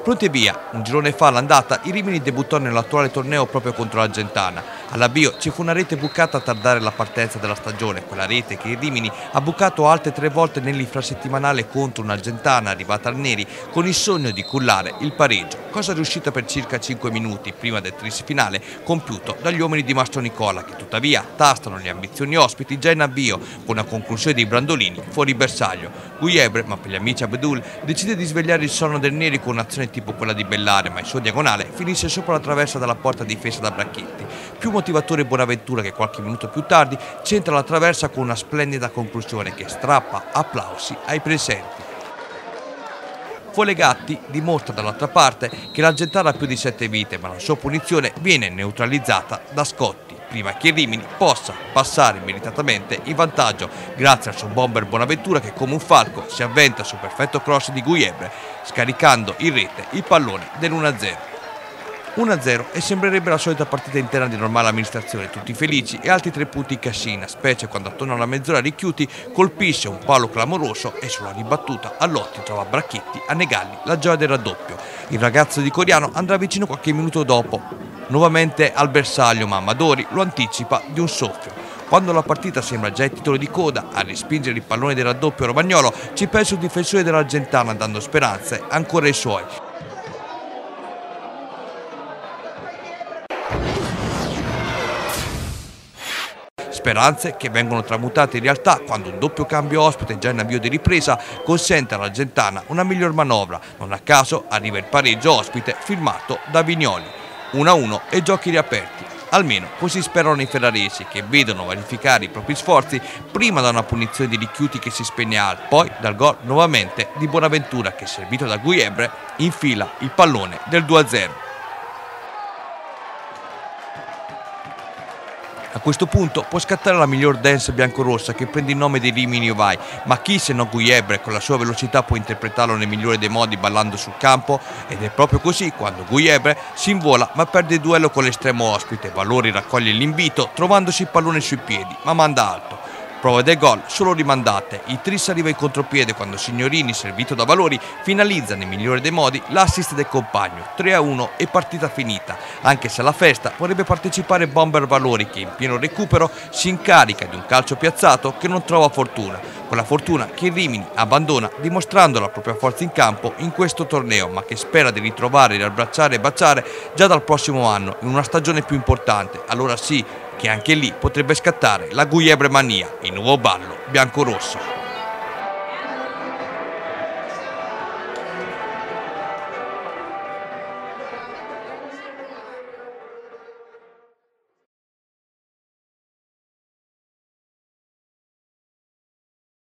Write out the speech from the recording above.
Pronti e via, un girone fa all'andata, il Rimini debuttò nell'attuale torneo proprio contro l'Argentana. All'avvio ci fu una rete bucata a tardare la partenza della stagione, quella rete che il Rimini ha bucato altre 3 volte nell'infrasettimanale contro un'Argentana arrivata al Neri con il sogno di cullare il pareggio, cosa riuscita per circa 5 minuti prima del tris finale compiuto dagli uomini di Mastro Nicola, che tuttavia tastano le ambizioni ospiti già in avvio con una conclusione dei Brandolini fuori bersaglio. Gujebre, ma per gli amici Abdul, decide di svegliare il sonno del Neri con un'azione tipo quella di Bellare, ma il suo diagonale finisce sopra la traversa dalla porta difesa da Bracchetti. Più motivatore Bonaventura, che qualche minuto più tardi centra la traversa con una splendida conclusione che strappa applausi ai presenti. Folegatti dimostra dall'altra parte che l'Argentana ha più di 7 vite, ma la sua punizione viene neutralizzata da Scotti, prima che il Rimini possa passare meritatamente in vantaggio grazie al suo bomber Bonaventura che come un falco si avventa sul perfetto cross di Gujebre, scaricando in rete il pallone dell'1-0. 1-0 e sembrerebbe la solita partita interna di normale amministrazione, tutti felici e altri 3 punti in cascina, specie quando attorno alla mezz'ora Ricchiuti colpisce un palo clamoroso e sulla ribattuta Allotti trova Bracchetti a negargli la gioia del raddoppio. Il ragazzo di Coriano andrà vicino qualche minuto dopo, nuovamente al bersaglio, ma Amadori lo anticipa di un soffio. Quando la partita sembra già il titolo di coda, a respingere il pallone del raddoppio Romagnolo ci pensa un difensore dell'Argentana dando speranze ancora ai suoi. Speranze che vengono tramutate in realtà quando un doppio cambio ospite già in avvio di ripresa consente all'Argentana una miglior manovra. Non a caso arriva il pareggio ospite firmato da Vignoli. 1-1 e giochi riaperti. Almeno così sperano i ferraresi, che vedono verificare i propri sforzi prima da una punizione di Ricchiuti che si spegne poi dal gol nuovamente di Bonaventura che, servito da Gujebre, infila il pallone del 2-0. A questo punto può scattare la miglior dance biancorossa che prende il nome di Rimini Vai, ma chi se non Gujebre con la sua velocità può interpretarlo nel migliore dei modi ballando sul campo? Ed è proprio così quando Gujebre si invola ma perde il duello con l'estremo ospite. Valori raccoglie l'invito trovandosi il pallone sui piedi ma manda alto. Prove del gol solo rimandate, il tris arriva in contropiede quando Signorini, servito da Valori, finalizza nel migliore dei modi l'assist del compagno, 3-1 e partita finita, anche se alla festa vorrebbe partecipare bomber Valori che in pieno recupero si incarica di un calcio piazzato che non trova fortuna, quella fortuna che il Rimini abbandona dimostrando la propria forza in campo in questo torneo, ma che spera di ritrovare, riabbracciare e baciare già dal prossimo anno in una stagione più importante, allora sì che anche lì potrebbe scattare la Gujebre mania, il nuovo ballo bianco-rosso.